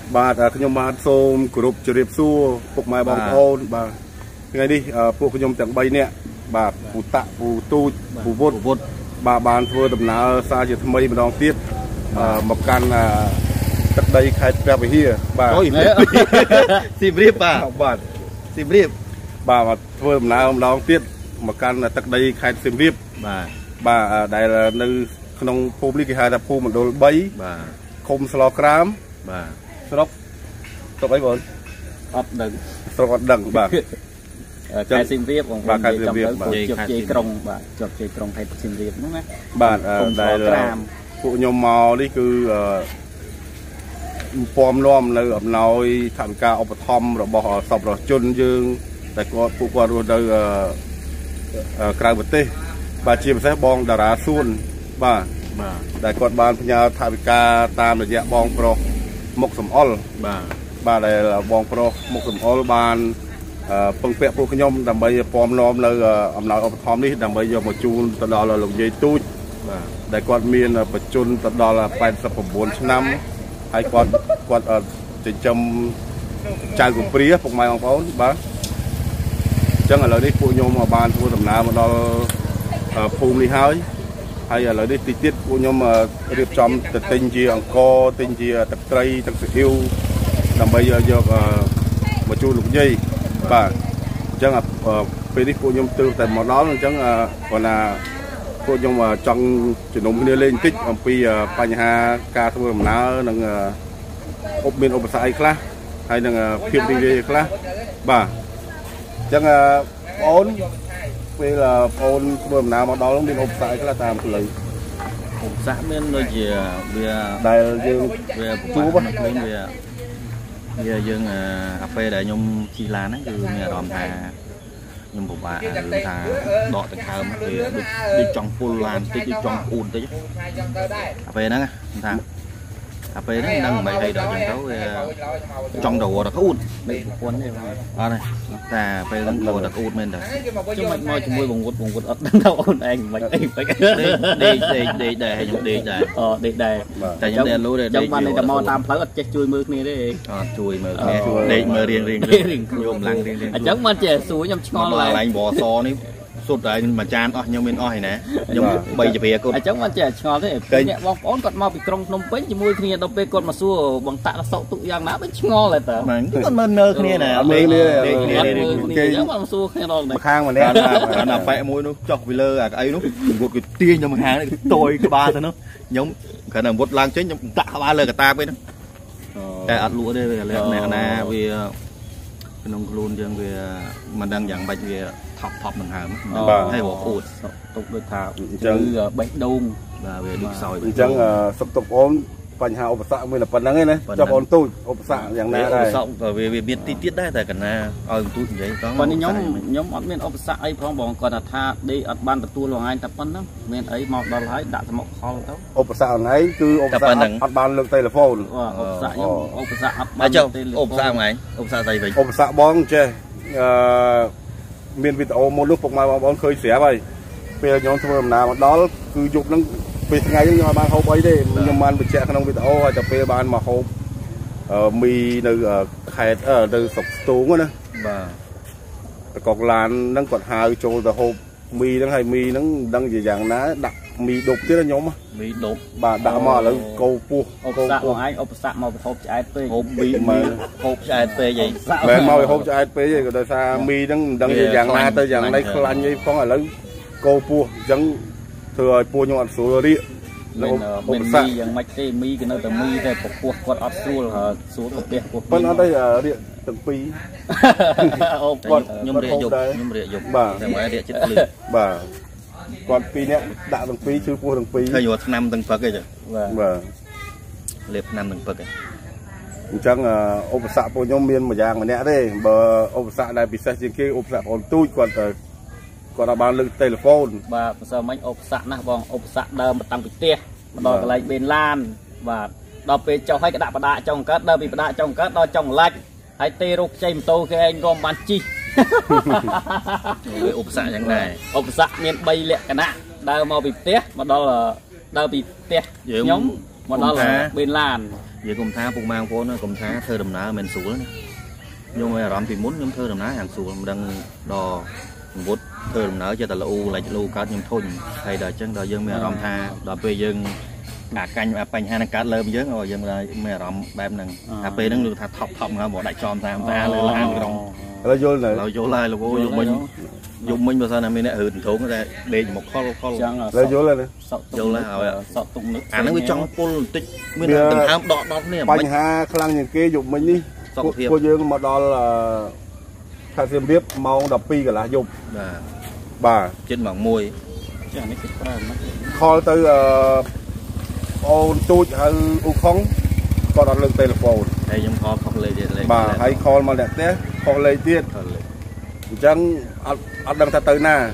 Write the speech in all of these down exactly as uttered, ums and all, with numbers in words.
bàខ្ញុំបាទសូមគោរពជម្រាបសួរពុកម៉ែបងប្អូនបាទថ្ងៃនេះពួកខ្ញុំទាំងបីនាក់បាទពូតាក់ពូទូចពូវុតវុតបាទបានធ្វើដំណើរសារជាថ្មីម្ដងទៀតមកកាន់ទឹកដីខេត្តព្រះវិហារបាទស៊ីមរៀបបាទបាទស៊ីមរៀបបាទធ្វើដំណើរម្ដងទៀតមកកាន់ទឹកដីខេត្តសៀមរាបបាទបាទដែលនៅក្នុងភូមិនេះគេហៅថាភូមិមណ្ឌលបីបាទឃុំស្លក្រាមបាទស្រុកស្រុកអីបងអត់ដឹងស្រុកអត់ដឹងបាទខេត្តសៀមរាបបងបាទខេត្តសៀមរាបបាទជាប់ជ័យក្រុងបាទជាប់ជ័យក្រុងខេត្តសៀមរាបហ្នឹងណាបាទដែលពួកខ្ញុំមកនេះគឺពំនាំនៅអំណោយថវិកាឧបត្ថម្ភរបស់សប្បុរសជនយើងតែគាត់ពួកគាត់រស់នៅក្រៅប្រទេសបាទជាពិសេសបងតារាសួនបាទបាទដែលគាត់បានផ្ញើថវិកាតាមរយៈបងប្រុសមុខសំអល់បាទបាទដែលបងប្រុសមុខសំអល់បានពឹងពាក់ពួកខ្ញុំដើម្បីពំនាំនៅអំណោយឧបត្ថម្ភនេះដើម្បីយកមកជូនទៅដល់លោកយាយទូចបាទដែលគាត់មានបច្ចុប្បន្នទៅដល់ប៉ែតសិប៩ឆ្នាំហើយគាត់គាត់ចិញ្ចឹមចៅកំព្រាពុកម៉ែបងប្អូនបាទអញ្ចឹងឥឡូវនេះពួកខ្ញុំបានធ្វើដំណើរមកដល់ភូមិនេះហើយហើយឥឡូវនេះតិចទៀតពួកខ្ញុំរៀបចំទៅទិញជាអង្ករទិញជាទឹកត្រីទឹកស៊ីអ៊ីវដើម្បីយកយកមកជូនលោកយាយបាទអញ្ចឹងពេលនេះពួកខ្ញុំទើបតែមកដល់អញ្ចឹងគាត់ថាពួកខ្ញុំចង់ជំនុំគ្នាលេងបន្តិចអំពីបញ្ហាការធ្វើដំណើរនិងឧបមានឧបសគ្គអីខ្លះហើយនឹងភាពរីករាយខ្លះបាទអញ្ចឹងបងអូនពេលបងអូនធ្វើដំណើរមកដល់មានឧបសគ្គអីខ្លះតាមផ្លូវឧបសគ្គមានដូចជាវាដែលយើងវាជួបហ្នឹងវាវាយើងអាពេលដែលខ្ញុំជិះឡានហ្នឹងគឺមានអារម្មណ៍ថាខ្ញុំពិបាករឿងថាដកដង្ហើមវាដូចចង់ពុលឡានតិចដូចចង់អ៊ូនតិចអាពេលហ្នឹងថាអាពេលហ្នឹងដឹងមិនអីដល់ចឹងទៅវាចង់ទៅរត់អ៊ូនដេកប្រពន្ធទេអត់ទេតែពេលហ្នឹងទៅរត់អ៊ូនមែនតើខ្ញុំមិនមកជាមួយបងវុតបងវុតអត់ដឹងទៅអូនឯងមិនអីមិនដេកដេកដេកដែរខ្ញុំដេកដែរអូដេកដែរតែខ្ញុំតែលូដែរដេកបានតែមកតាមផ្លូវអត់ចេះជួយមើលគ្នាទេអត់ជួយមើលគ្នាដេកមើលរៀងរៀងរៀងខ្ញុំឡើងរៀងរៀងអញ្ចឹងមិនចេះសួរខ្ញុំឆ្ងល់ឡើងឡើងបសនេះសុទ្ធតែមួយចានអស់ខ្ញុំមានអស់ហើយណាខ្ញុំបីជភាគាត់អញ្ចឹងមិនចេះឆ្ងល់ទេអ្នកបងប្អូនគាត់មកពីក្រុងភ្នំពេញជាមួយគ្នាដល់ពេលគាត់មកសួរបងតាក់សក់ទុកយ៉ាងណាមិនឆ្ងល់ទេតើគាត់មើលមើលគ្នាណាមើលគ្នាគេអញ្ចឹងមកសួរគ្នាដល់ម្ខាងម្នាក់អាប៉ែមួយនោះចុះពីលើអាក្អីនោះគាត់គេទាញទៅម្ខាងនេះតយក្បាលទៅនោះខ្ញុំគ្រាន់តែវុតឡើងចេញខ្ញុំដាក់ក្បាលលើកតាពេលហ្នឹងតែអត់លក់ទេវាលក្ខណៈណាវាក្នុងខ្លួនយើងវាមិនដឹងយ៉ាងម៉េចវាថប់ថប់នឹងហើមហើយរកអួតទុកដូចថាអញ្ចឹងបេះដូងបាទវាដូចខ្សោយអញ្ចឹងសុខទុក្ខបងបញ្ហាឧបសគ្គមានតែប៉ុណ្្នឹងឯណាចុះបងទូចឧបសគ្គយ៉ាងណាដែរឧបសគ្គក៏វាមានទីទៀតដែរតែកណាឲ្យទូចនិយាយផងប៉ុន្តែខ្ញុំខ្ញុំអត់មានឧបសគ្គអីផងបងគាត់ថាដេកអត់បានទទួលលងឯងតែប៉ុណ្ណឹងមានអីមកដល់ហើយដាក់ស្មុកខលទៅឧបសគ្គហ្នឹងឯងគឺឧបសគ្គអត់បានលើកទូរស័ព្ទឧបសគ្គខ្ញុំឧបសគ្គអត់បានលើកទូរស័ព្ទឧបសគ្គហ្នឹងឯងឧបសគ្គស្អីវិញឧបសគ្គបងចេះអឺមានវីដេអូមួយនោះពុកម៉ែបងប្អូនឃើញស្រាប់ហើយពេលខ្ញុំធ្វើដំណើរមកដល់គឺយប់ហ្នឹងពេលថ្ងៃនេះខ្ញុំអត់បានហូបអីទេខ្ញុំបានបញ្ជាក់ក្នុងវីដេអូហើយតែពេលបានមកហូបមីនៅខេត្តនៅស្រុកស្ទូងណាបាទកកឡានហ្នឹងគាត់ហៅចូលទៅហូបមីហ្នឹងហើយមីហ្នឹងមិនដឹងជាយ៉ាងណាដាក់មីដប់ទៀតខ្ញុំមីដប់បាទដាក់មកឥឡូវកោពោះឧបសគ្គបងឯងឧបសគ្គមកហូបឆ្អែតពេកហូបមីមើលហូបឆ្អែតពេកអីមិនមកហូបឆ្អែតពេកទេក៏ដោយសារមីហ្នឹងមិនដឹងជាយ៉ាងណាទៅយ៉ាងណីខ្លាញ់អីផងឥឡូវកោពោះអញ្ចឹងធ្វើឲ្យពោះខ្ញុំអត់ស្រួលរៀកនៅឧបសគ្គយ៉ាងម៉េចទេមីក៏នៅតែមីតែពពោះគាត់អត់ស្រួលស្រួលទៅផ្ទះពោះប៉ុន្តែអត់ទេរៀកទាំងពីរអូគាត់ខ្ញុំរៀកយប់ខ្ញុំរៀកយប់បាទតែមករៀកចិត្តភ្លឺបាទគាត់ពីរនាក់ដាក់ទាំងពីរជឿពោះទាំងពីរឃើញរត់ឆ្នាំទាំងពឹកឯងបាទបាទលេបឆ្នាំទាំងពឹកឯងអញ្ចឹងឧបសគ្គពួកខ្ញុំមានមួយយ៉ាងម្នាក់ទេបើឧបសគ្គដែលពិសេសជាងគេឧបសគ្គបងទូចគាត់គាត់អាចបានលើកទូរស័ព្ទបាទបើសិនមិនឧបសគ្គណាស់បងឧបសគ្គដើមតាំងពីផ្ទះមកដល់កន្លែងបេនឡានបាទដល់ពេលចុះឲ្យក៏ដាក់បដាចុងកើតដើរពីបដាចុងកើតដល់ចុងឡាច់ហើយទេរោគខ្ចីម៉ូតូគេឯងរំបានជីវាឧបសគ្គយ៉ាងណាឧបសគ្គមានបីលក្ខណៈដើរមកពីផ្ទះមកដល់ដើរពីផ្ទះខ្ញុំមកដល់បេនឡាន vậy cùng tha cùng mang phố nó cùng tha thơ đầm ná mình xuống nhưng mà làm thì muốn nhóm thơ đầm ná hàng xuống đang đò vút thơ đầm ná cho ta là u lại lu cá nhóm thôn hay là chân đò dân mẹ làm tha đò về dân à canh à bánh hai cá lơm dớt rồi dân là mẹ làm bám nằng à về nó được thọc thọc ha bỏ đại tròn ta ta lên làm cái đồng là vô này là vô lại là vô dùng mình dùng mình bao giờ là mình lại hưởng thốn cái đây một kho kho là vô lên này vô lại rồi sọt tung nước à nó mới trong pol tích mới là từng tham đọt đọt này bánh ha khăn những cái dùng mình đi cô dương mà đó là khai xem biết màu đập pi cả là dùng bà trên bảng môi kho từ ôn tôi hay u không còn đặt lên telephone hay dùng kho không lấy điện bà hay kho mà đẹp thế kho lấy tiền chẳng ăn đang ta tới na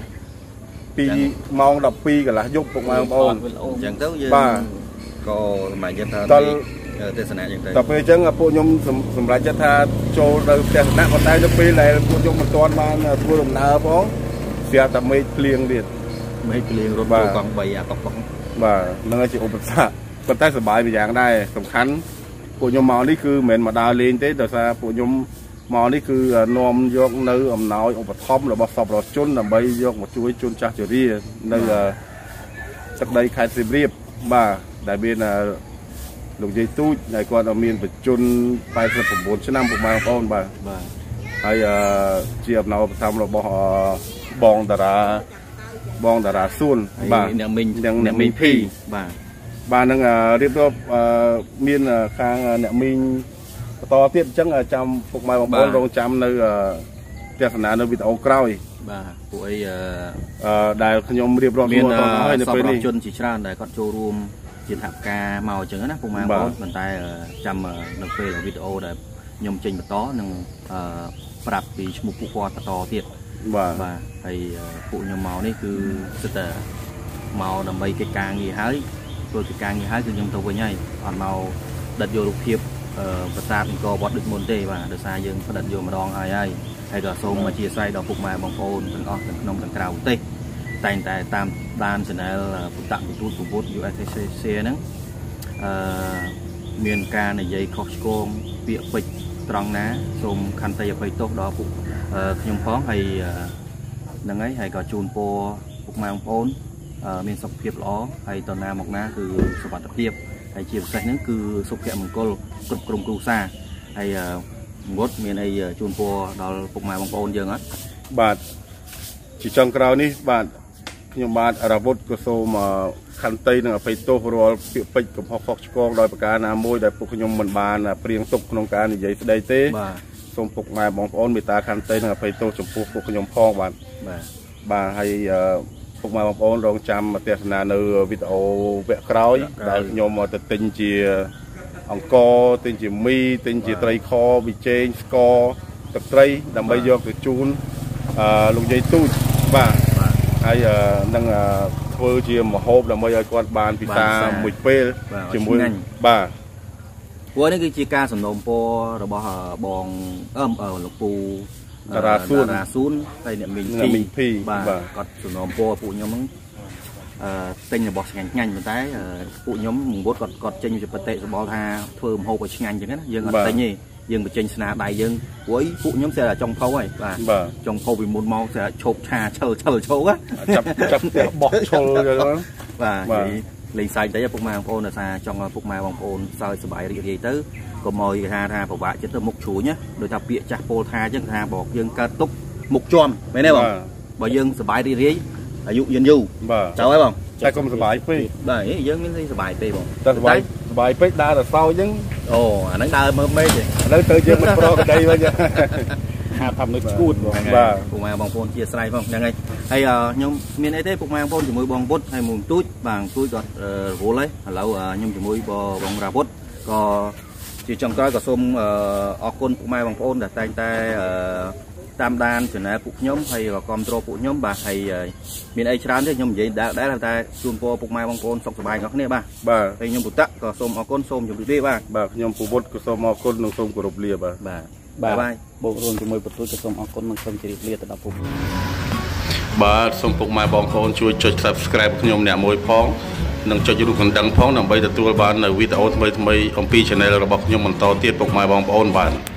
pi màu đập pi cả là dùng cùng mà ôn chẳng tới bà có mà dân ta thế sảnอย่างไรแต่ไปจังพวกยมสำหรับจะทาโจเราแต่หน้าคนใต้จะปีไหนพวกยมมันตอนมาทั่วลมหนาวพ้องเสียแต่ไม่เปลี่ยนเด็ดไม่เปลี่ยนรถกองใบอะกองบ่านั่นก็จะอุปสรรคคนใต้สบายไปอย่างได้สำคัญพวกยมเมานี่คือเหม็นมาดาวเลนเต้แต่ซาพวกยมเมานี่คือนอมยกเนื้ออมหนาวอุปทอมหรือว่าสอบเราจุนแต่ใบยกมาช่วยจุนจ่าจุรีนั่นสักใดใครสิเรียบบ่าได้เบียนลูกใจตู้ในก่อนเอาเมียนไปจนไปสมบูรณ์ชนะพวกมาป้อนไปไอ้เจียบเราทำเราบอบองดาราบองดาราส่วนบ้านยังมินยังยังมินพี่บ้านบ้านนั่งเรียบร้อยเมียนข้างเนี่ยมินต่อเทียบจังจำพวกมาป้อนลงจำในเทศนาในวิถีกล้าวบ้านพวกไอ้ได้ขยมเรียบร้อยเมียนสอบจนจีชราได้ก็โจรวมจิตหักกาเมาจังนะพวกมาบอสมันตายจำนักเฟย์วิดีโอได้ยมจริงแบบต่อหนึ่งปรับปีชมุกผู้ควาต่อเทียบว่าไอ้ผู้ยมเมานี่คือสุดแต่เมาดำใบกิจการยี่ห้ายตัวกิจการยี่ห้ายคือยมตัวใหญ่อ่อนเมาดัดโยลูกเทียบประสาทก็วัดดึกมนเตว่าเดือดสายยังดัดโยมาดองไอ้ไอ้ไอ้ก็ส้มมาเชียร์ไส้ดอกพวกมาบางโอนเป็นอ้อเป็นนมเป็นกราวเต้แต่แต่ตามตามเสนอผู้ตัดผู้ทูตผู้บุตรอยู่ไอทีเซียนั้นเมียนการในใยคอสโกงเปียปิดตรองนะสมคันไตยไปโต๊ะดอกผู้ขยมพ้องให้ดังไงให้ก็จูนโปพวกมาองโอนเมียนสกเพียบล้อให้ตอนนาหมกนะคือสวัสดิเพียบให้เฉียบใส่นั้นคือสุขแก่มังกรกรุบกรุงกรุซาให้งดเมียนไอจูนโปดอกพวกมาองโอนเยอะงั้นบาทจีจังกราวนี้บาทยมบาลอาราบุตรก็โซมาคันเตยนั่งไปโต้รอเปียปิดกับพ่อฟอกชกองโดยประการนามวยได้ปุกยมมันบานเปลี่ยนตกโครงการใหญ่สดายเต้สมปุกมาบองอ้อนมีตาคันเตยนั่งไปโต้ชมพูปุกยมพ่อบานบานให้ปุกมาบองอ้อนรองจำมาเตะนาเนอวิดีโอเวกคราวได้ยมมาแต่ติงจีอังกอติงจีมีติงจีไตรคอวิเจนสกอตะไตรดำใบยอกตะจูนลุงใจตู้บ้าไอ้นั่งเพื่อเชียร์มาโฮบแล้วมาจากวันบานพิซซ่าหมุ่ยเป้เชียร์มวยบ้าวันนี้คือจีการสนมโปเราบอกบองเอิ่มเออหลวงปู่ดาราซุนดาราซุนไอ้เนี่ยมินพี่บ้าก็สนมโปปู่ยมมึงเต็งจะบอกงานงานเหมือนแต่ปู่ยมมึงบดก็ก็เจนอยู่จะประเทศบอกฮาเพิ่มโฮไปงานอย่างนั้นยังอะไรนี่ยังไปเจนสนาใบยังvới phụ nhóm sẽ là trong phâu ấy và trong phâu vì một màu sẽ chộp trà chờ chờ chấu á chập chập bọt chấu rồi đó và lấy sai đấy phục mang phôn là xa trong phục mang bằng phôn sao sẽ bài gì tới còn mồi hà tha phục bạ chứ tôi mục chủ nhá rồi tập bịa chặt phô tha chứ tha bọt dương ca túc mục tròn mấy này không bởi dương sẽ bài đi riết ở dụ dân du cháu ấy không tại không sẽ bài phi đấy dương miếng sẽ bài phi không đấy bài phi đa là sau chứ ồ anh đa mơ mê gì nó tới dương mình pro ở đây bây giờ hạt thầm nó cút và phục mang bằng phôn chia sẻ khôngยังไงhay nhung miền ấy thế phục mang phôn chỉ môi bong bút hay mùng túi bằng túi gọt gỗ lấy lâu nhung chỉ môi bò bong ra bút có chỉ trong cái có xôm ở con phục mang bằng phôn là tay tay tam đan cho nên phục nhóm hay là control phục nhóm bà hay miền ấy chán thế nhung vậy đã đã là ta chun po phục mang bằng phôn xong bài ngọc này ba bà hay nhung bút tắc có xôm ở con xôm chụp đi ba bà nhung phục bút có xôm ở con nông xôm của rụp lìa bà bà bà bộ rôn cho môi bút túi có xôm ở con nông xôm chỉ lìa từ đầu phục បាទសូមពុកម៉ែបងប្អូនជួយចុច Subscribe ខ្ញុំអ្នកមួយផងនិងចុចរូបកណ្ដឹងផងដើម្បីទទួលបាននៅវីដេអូថ្មីៗអំពី Channel របស់ខ្ញុំបន្តទៀតពុកម៉ែបងប្អូនបាទ